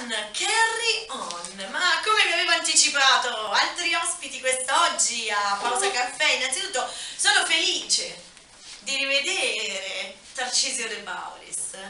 on, carry on. Ma come vi avevo anticipato, altri ospiti quest'oggi a Pausa Caffè. Innanzitutto sono felice di rivedere Tarcisio De Paulis.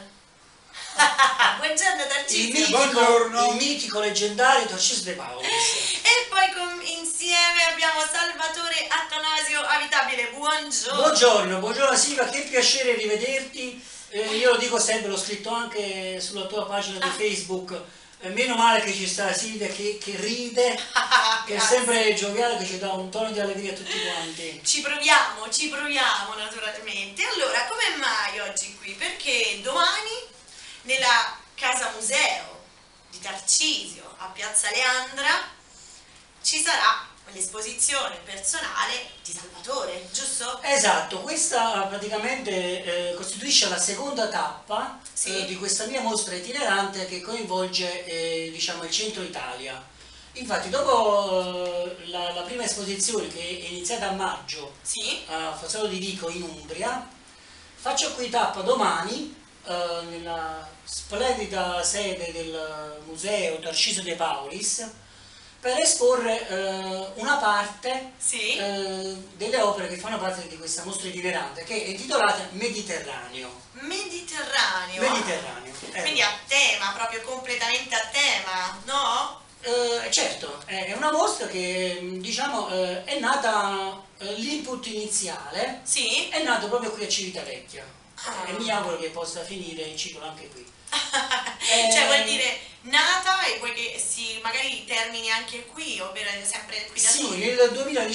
Buongiorno Tarcisio. Buongiorno. Il mitico leggendario Tarcisio De Paulis. E poi insieme abbiamo Salvatore Attanasio Avitabile. Buongiorno. Buongiorno Silvia, che piacere rivederti. Io lo dico sempre, l'ho scritto anche sulla tua pagina di Facebook. Meno male che ci sta Silvia che ride, che è sempre gioviale, che ci dà un tono di allegria a tutti quanti. Ci proviamo naturalmente. Allora, come mai oggi qui? Perché domani nella casa museo di Tarcisio a Piazza Leandra ci sarà l'esposizione personale di Salvatore, giusto? Esatto, questa praticamente costituisce la seconda tappa di questa mia mostra itinerante che coinvolge diciamo, il centro Italia. Infatti dopo la prima esposizione, che è iniziata a maggio a Fazzoletto di Vico in Umbria, faccio qui tappa domani nella splendida sede del museo Tarcisio De Paulis per esporre una parte delle opere che fanno parte di questa mostra itinerante, che è intitolata Mediterraneo. Mediterraneo. Quindi a tema, proprio completamente a tema, no? Certo, è una mostra che diciamo è nata, l'input iniziale è nato proprio qui a Civitavecchia e mi auguro che possa finire il ciclo anche qui. Cioè vuol dire nata e poi che si magari termini anche qui, ovvero sempre qui da noi? Sì, nel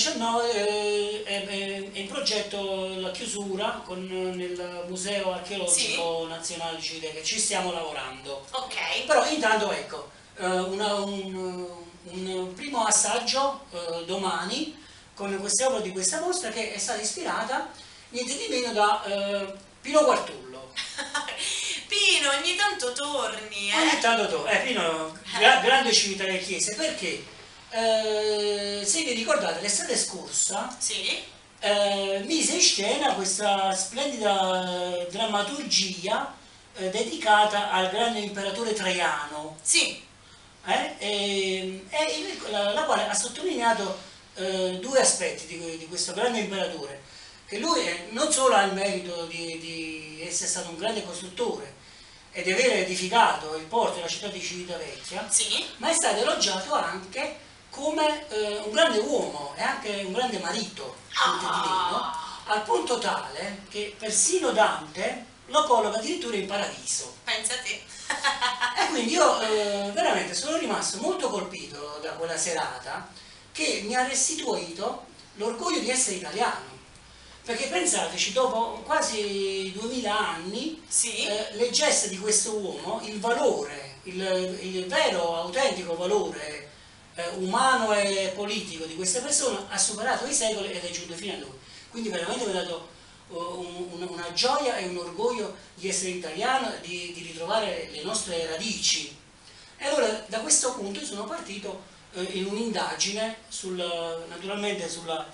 2019 è in progetto la chiusura nel Museo Archeologico Nazionale di Civitavecchia, ci stiamo lavorando. Ok. Però intanto ecco, un primo assaggio domani con queste opere di questa mostra che è stata ispirata niente di meno da Pino Quartullo. Pino, ogni tanto torni, Ogni tanto torni. Pino, grande civitavecchiese, perché se vi ricordate l'estate scorsa mise in scena questa splendida drammaturgia dedicata al grande imperatore Traiano. La quale ha sottolineato due aspetti di questo grande imperatore, che lui non solo ha il merito di essere stato un grande costruttore e di aver edificato il porto della città di Civitavecchia, ma è stato elogiato anche come un grande uomo e anche un grande marito, niente di meno, al punto tale che persino Dante lo colloca addirittura in paradiso. Pensa a te. E quindi io veramente sono rimasto molto colpito da quella serata, che mi ha restituito l'orgoglio di essere italiano. Perché pensateci, dopo quasi 2000 anni, le gesta di questo uomo, il valore, il vero, autentico valore umano e politico di queste persone ha superato i secoli ed è giunto fino a noi. Quindi veramente mi ha dato una gioia e un orgoglio di essere italiano, di ritrovare le nostre radici. E allora da questo punto sono partito in un'indagine naturalmente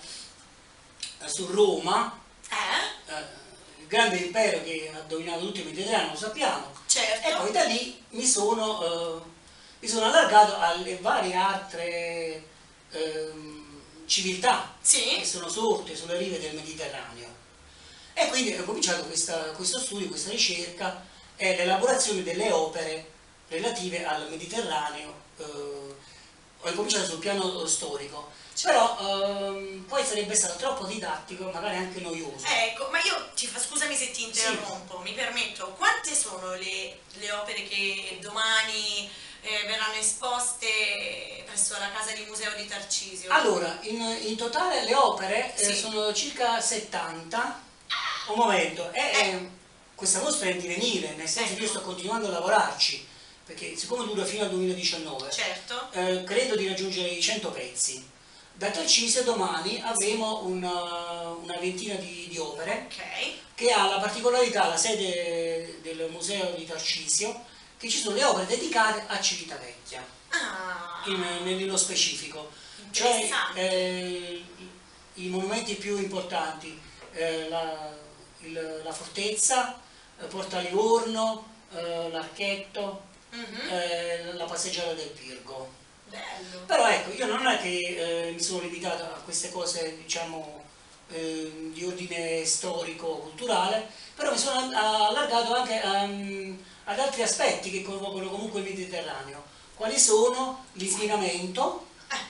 su Roma, il grande impero che ha dominato tutto il Mediterraneo, lo sappiamo, e poi da lì mi sono allargato alle varie altre civiltà che sono sorte sulle rive del Mediterraneo. E quindi ho cominciato questo studio, questa ricerca e l'elaborazione delle opere relative al Mediterraneo. Ho cominciato sul piano storico, però poi sarebbe stato troppo didattico, magari anche noioso. Ecco, ma io scusami se ti interrompo, mi permetto, quante sono le opere che domani verranno esposte presso la casa di museo di Tarcisio? Allora, in totale le opere sono circa 70. Un momento, questa mostra è in divenire, nel senso che io sto continuando a lavorarci, perché siccome dura fino al 2019, credo di raggiungere i 100 pezzi. Da Tarcisio domani avremo una ventina di opere che ha la particolarità, la sede del museo di Tarcisio, che ci sono le opere dedicate a Civitavecchia, nello specifico, cioè i monumenti più importanti, la fortezza, Porta Livorno, l'Archetto, la passeggiata del Pirgo. Bello. Però ecco, io non è che mi sono limitato a queste cose, diciamo, di ordine storico-culturale, però mi sono allargato anche ad altri aspetti che coinvolgono comunque il Mediterraneo, quali sono l'inquinamento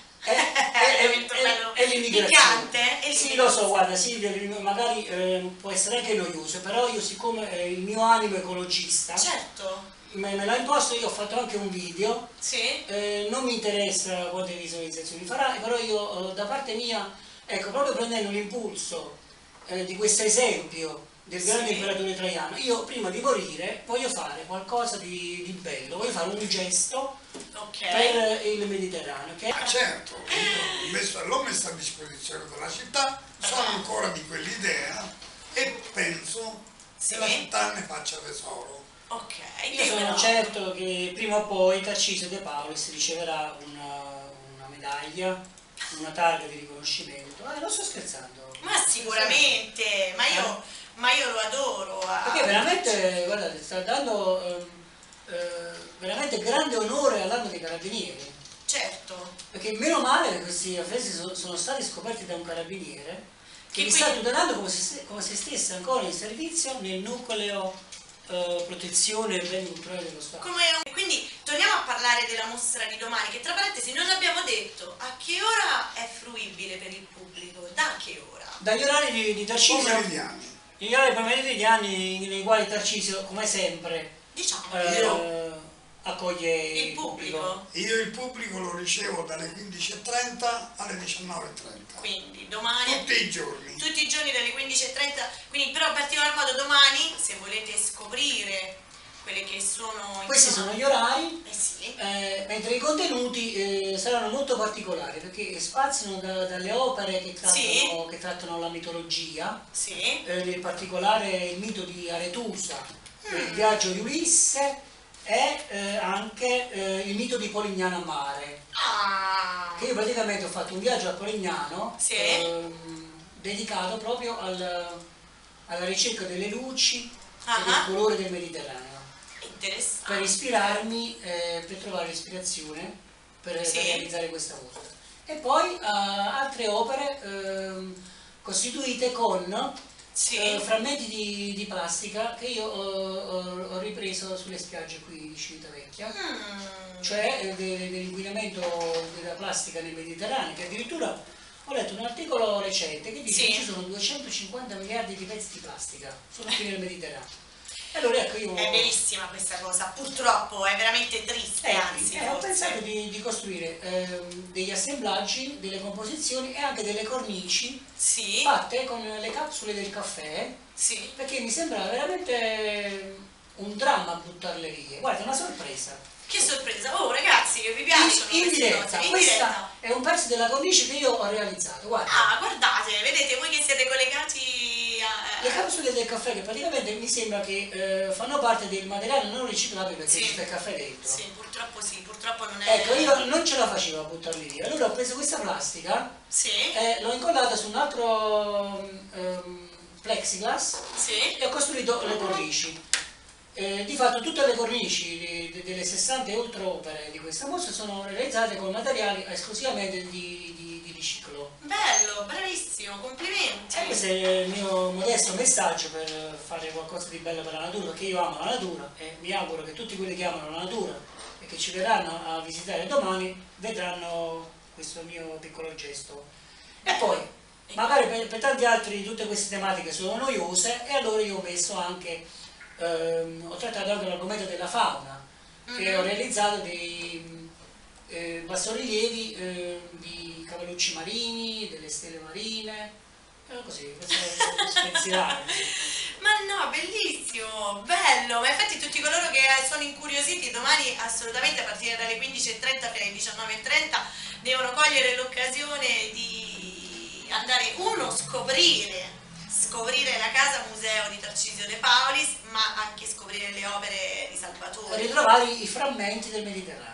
e l'immigrazione. Piccante? Sì, lo so, guarda Silvia, magari può essere anche noioso, però io siccome il mio animo ecologista Certo. me l'ha imposto, io ho fatto anche un video, Sì. non mi interessa quante visualizzazioni farà, però io da parte mia, ecco, proprio prendendo l'impulso di questo esempio del grande imperatore Traiano, io prima di morire voglio fare qualcosa di bello, voglio fare un gesto per il Mediterraneo. Certo, io l'ho messa a disposizione della città, sono ancora di quell'idea e penso che la città ne faccia tesoro. Ok, io sono certo che prima o poi Tarcisio De Paulis riceverà una medaglia, una targa di riconoscimento. Non sto scherzando. Ma sicuramente, ma io lo adoro. Perché veramente, guardate, sta dando veramente grande onore all'Arma dei Carabinieri. Certo. Perché meno male che questi affreschi sono stati scoperti da un carabiniere che li sta tutelando come se stesse ancora in servizio nel nucleo protezione dei beni culturali dello Stato. Quindi torniamo a parlare della mostra di domani, che tra parentesi non abbiamo detto a che ora è fruibile per il pubblico, da che ora? Dagli orari di Tarcisio, Pomeridiani. gli orari pomeridiani nei quali Tarcisio, come sempre, Diciamo accoglie il pubblico. Io il pubblico lo ricevo dalle 15:30 alle 19:30. Quindi domani. Tutti i giorni. Tutti i giorni dalle 15:30, quindi però in particolar modo domani, se volete scoprire quelle che sono... Questi sono gli orari, sì. mentre i contenuti saranno molto particolari, perché spaziano dalle opere che trattano la mitologia, sì. In particolare il mito di Aretusa, il viaggio di Ulisse, e anche il mito di Polignano a mare, che io praticamente ho fatto un viaggio a Polignano dedicato proprio alla ricerca delle luci e del colore del Mediterraneo, per ispirarmi, per trovare ispirazione per realizzare questa mostra. E poi altre opere costituite con frammenti di plastica che io ho ripreso sulle spiagge qui di Civitavecchia, cioè dell'inquinamento della plastica nel Mediterraneo, che addirittura ho letto un articolo recente che dice che ci sono 250 miliardi di pezzi di plastica solo qui nel Mediterraneo. Allora, ecco, è verissima questa cosa, purtroppo è veramente triste, anzi. Ho pensato di costruire degli assemblaggi, delle composizioni e anche delle cornici fatte con le capsule del caffè, perché mi sembrava veramente un dramma buttarle via. Guarda, una sorpresa. Che sorpresa! Oh ragazzi, che vi piacciono in diretta. Questa è un pezzo della cornice che io ho realizzato, guarda. Guardate, vedete, voi che siete collegati le capsule del caffè, che praticamente mi sembra che fanno parte del materiale non riciclabile, perché c'è il caffè dentro. Purtroppo non è... Ecco, io non ce la facevo a buttarli via, allora ho preso questa plastica e l'ho incollata su un altro plexiglass e ho costruito le cornici. Di fatto tutte le cornici delle 60 e oltre opere di questa mostra sono realizzate con materiali esclusivamente di riciclo. Bello, bravissimo, complimenti! Questo è il mio modesto messaggio per fare qualcosa di bello per la natura, perché io amo la natura e mi auguro che tutti quelli che amano la natura e che ci verranno a visitare domani vedranno questo mio piccolo gesto. E poi, magari per tanti altri tutte queste tematiche sono noiose, e allora io ho messo anche... ho trattato anche l'argomento della fauna, che ho realizzato dei bassorilievi di cavallucci marini, delle stelle marine, così, spezierare. Ma no, bellissimo, bello, ma infatti tutti coloro che sono incuriositi domani assolutamente a partire dalle 15:30 fino alle 19:30 devono cogliere l'occasione di andare, scoprire la casa museo di Tarcisio De Paulis, ma anche scoprire le opere di Salvatore. E ritrovare i frammenti del Mediterraneo.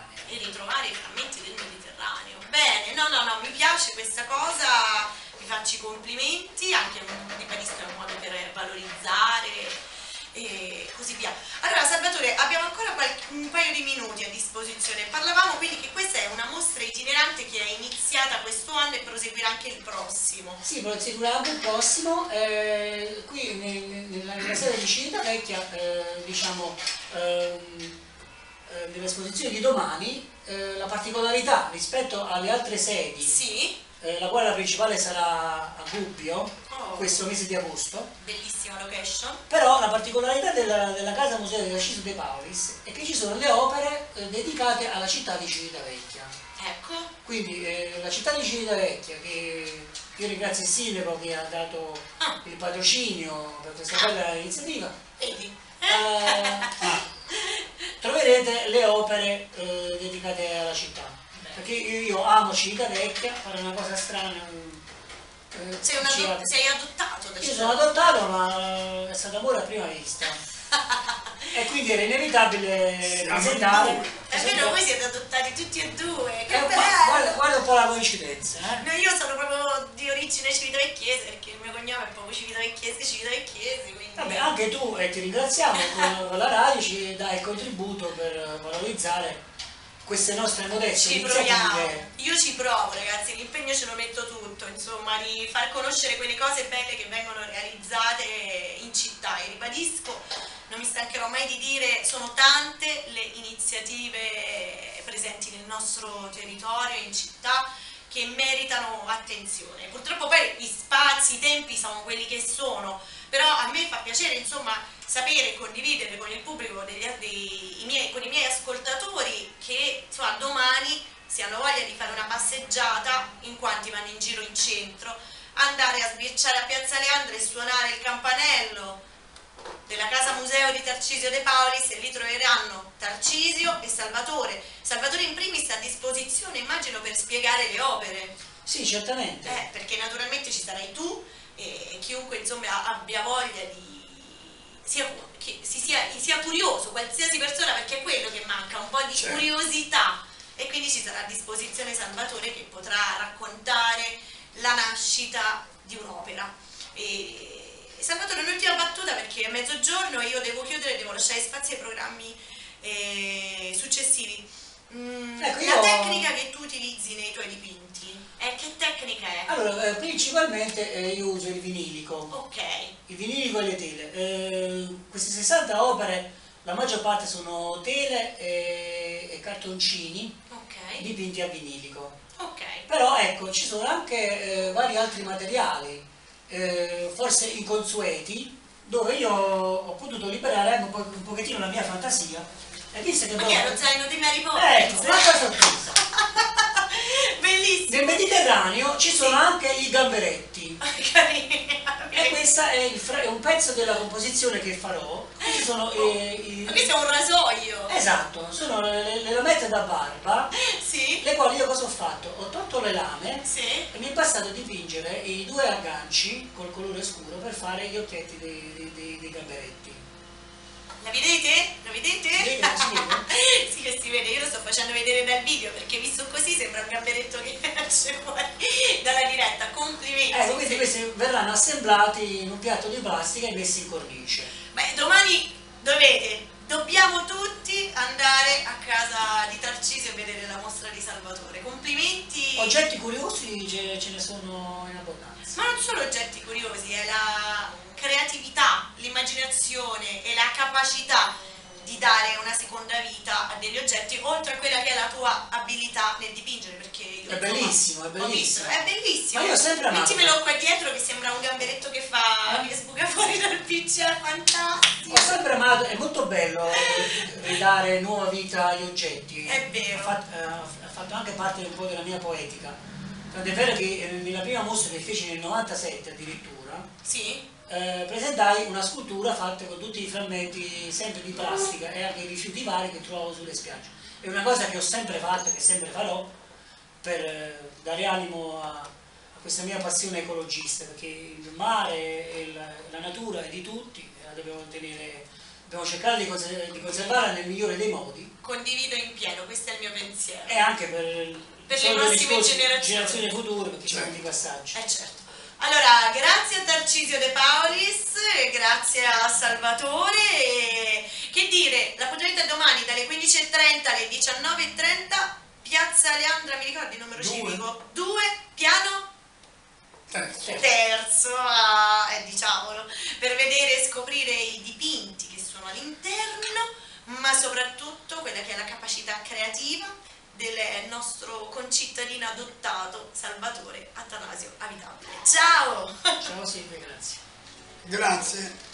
Bene, no, mi piace questa cosa, vi faccio i complimenti, anche ribadisco è un modo per valorizzare e così via. Allora Salvatore, abbiamo ancora un paio di minuti a disposizione. disposizione. Parlavamo quindi che questa è una mostra itinerante che è iniziata questo anno e proseguirà anche il prossimo. Sì, proseguirà anche il prossimo. Qui nella sede di Civitavecchia, diciamo, nell'esposizione di domani, la particolarità rispetto alle altre sedi, sì, la quale la principale sarà a Gubbio, questo mese di agosto. Bellissima location. Però la particolarità della Casa Museo di Tarcisio De Paulis è che ci sono le opere dedicate alla città di Civitavecchia. Ecco. Quindi la città di Civitavecchia, che io ringrazio il sindaco che ha dato il patrocinio per questa bella iniziativa, Vedi? troverete le opere dedicate alla città. Perché io amo Civitavecchia, fare una cosa strana. Sei adottato da Io sono adottato, ma è stato amore a prima vista. E quindi era inevitabile presentare. È vero, voi siete adottati tutti e due, che Guarda un po' la coincidenza, No, io sono proprio di origine civitavecchiese, perché il mio cognome è proprio civitavecchiese, quindi... Vabbè, anche tu, e ti ringraziamo, con la radio ci dai il contributo per valorizzare queste nostre modeste iniziative. Io ci provo, ragazzi, l'impegno ce lo metto tutto, insomma, di far conoscere quelle cose belle che vengono realizzate in città, e ribadisco, non mi stancherò mai di dire, sono tante le iniziative presenti nel nostro territorio, in città, che meritano attenzione. Purtroppo poi gli spazi, i tempi sono quelli che sono, però a me fa piacere, insomma, sapere e condividere con il pubblico, con i miei ascoltatori, che insomma, domani si hanno voglia di fare una passeggiata, in quanti vanno in giro in centro, andare a sbirciare a Piazza Leandra e suonare il campanello della Casa Museo di Tarcisio De Paulis, e lì troveranno Tarcisio e Salvatore. Salvatore in primis a disposizione, immagino, per spiegare le opere. Sì, certamente. Perché naturalmente ci sarai tu e chiunque insomma abbia voglia di sia curioso, qualsiasi persona, perché è quello che manca, un po' di curiosità, e quindi ci sarà a disposizione Salvatore che potrà raccontare la nascita di un'opera. Salvatore, un'ultima battuta, perché è mezzogiorno e io devo chiudere, devo lasciare spazio ai programmi successivi. La tecnica che tu utilizzi nei tuoi dipinti, che tecnica è? Allora, principalmente io uso il vinilico. Ok. Il vinilico e le tele. Queste 60 opere, la maggior parte sono tele e cartoncini dipinti a vinilico. Ok. Però ecco, ci sono anche vari altri materiali, forse inconsueti, dove io ho potuto liberare anche un pochettino la mia fantasia. E visto che ma che è lo zaino di Mary Poppins? Ecco, un'altra sorpresa. Bellissimo. Nel Mediterraneo ci sono anche i gamberetti. Carina. E questo è un pezzo della composizione che farò. Questi sono ma questo è un rasoio. Esatto, sono le lamette da barba, sì, le quali io cosa ho fatto? Ho tolto le lame, sì, e mi è bastato dipingere i due agganci col colore scuro per fare gli occhietti dei gamberetti. La vedete? La vedete? Si vede? Sì che si vede, io lo sto facendo vedere dal video, perché visto così sembra un gamberetto che esce fuori dalla diretta. Complimenti. Ecco, quindi questi verranno assemblati in un piatto di plastica e messi in cornice. Beh, domani dobbiamo tutti andare a casa di Tarcisio e vedere la mostra di Salvatore. Complimenti. Oggetti curiosi ce ne sono in abbondanza. Ma non solo oggetti curiosi, è la creatività, l'immaginazione e la capacità di dare una seconda vita a degli oggetti, oltre a quella che è la tua abilità nel dipingere, perché io è bellissimo, è bellissimo. È bellissimo. Ma io ho sempre amato. Mettimelo qua dietro che sembra un gamberetto che sbuca fuori dal PC, è fantastico. Ho sempre amato, è molto bello ridare nuova vita agli oggetti. È vero. Ha fatto anche parte un po' della mia poetica. Tant'è vero che nella prima mostra che feci nel 97 addirittura, sì, presentai una scultura fatta con tutti i frammenti sempre di plastica e anche i rifiuti vari che trovavo sulle spiagge. È una cosa che ho sempre fatto e che sempre farò per dare animo a questa mia passione ecologista, perché il mare e la natura è di tutti e la dobbiamo cercare di conservarla nel migliore dei modi. Condivido in pieno, questo è il mio pensiero. E anche per le prossime generazioni future, perché ci sono dei passaggi. Certo. Allora, grazie a Tarcisio De Paulis, grazie a Salvatore, che dire, l'appuntamento è domani dalle 15:30 30 alle 19:30, Piazza Leandra, mi ricordi il numero civico? 2, piano? Terzo, diciamolo, per vedere e scoprire i dipinti che sono all'interno, ma soprattutto quella che è la capacità creativa del nostro concittadino adottato Salvatore Attanasio Avitabile. Ciao! Ciao Silvia, grazie. Grazie.